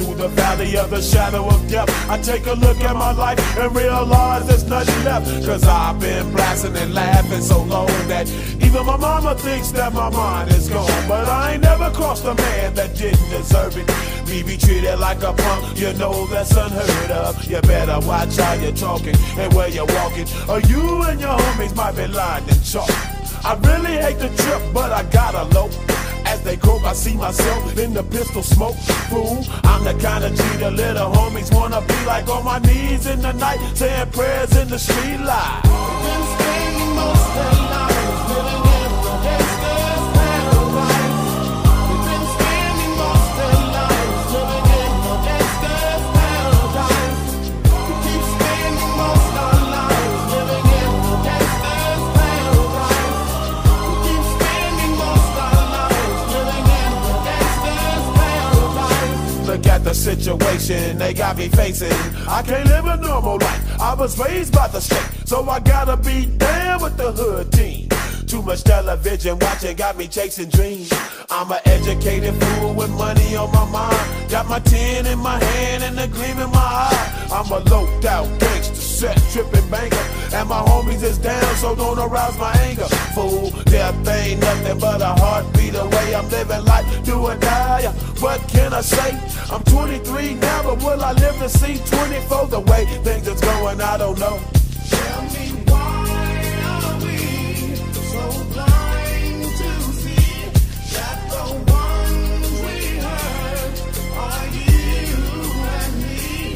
through the valley of the shadow of death, I take a look at my life and realize there's nothing left. Cause I've been blasting and laughing so long that even my mama thinks that my mind is gone. But I ain't never crossed a man that didn't deserve it. Me be treated like a punk, you know that's unheard of. You better watch how you're talking and where you're walking, or you and your homies might be lying in chalk. I really hate the trip, but I gotta low. As they croak, I see myself in the pistol smoke. Fool, I'm the kind of G the little homies wanna be like, on my knees in the night, saying prayers in the street light. Been spending most of their lives living in the gangster's paradise. We've been spending most of their lives living in the gangster's paradise. We keep spending most of our lives living in the gangster's paradise. We keep spending most of our lives living in the gangster's paradise. Look at the situation they got me facing. I can't live a normal life. I was raised by the state, so I gotta be down with the hood team. Too much television watching got me chasing dreams. I'm an educated fool with money on my mind. Got my tin in my hand and a gleam in my eye. I'm a loped out gangster, set tripping banker, and my homies is down, so don't arouse my anger. Fool, death ain't nothing but a heartbeat away. I'm living life, do or die. What can I say? I'm 23 now, but will I live to see 24? The way things is going, I don't know. Tell me, why are we so blind to see that the ones we hurt are you and me?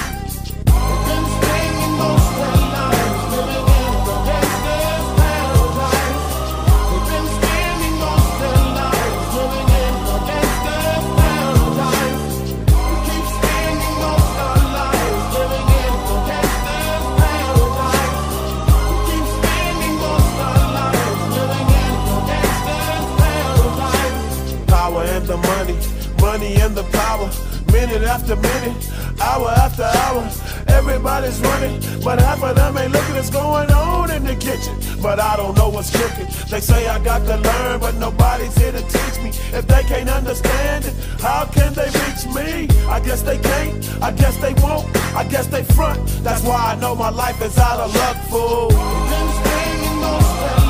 We've been spending most of our lives living in the gangster's paradise. We've been spending most of our lives living in the gangster's paradise. We keep spending most of our lives living in the gangster's paradise. We keep spending most of our lives living in the gangster's paradise. Power and the money, money and the power. Minute after minute, hour after hour, everybody's running, but half of them ain't looking what's going on in the kitchen. But I don't know what's cooking. They say I got to learn, but nobody's here to teach me. If they can't understand it, how can they reach me? I guess they can't, I guess they won't, I guess they front. That's why I know my life is out of luck, fool. We've been spending most of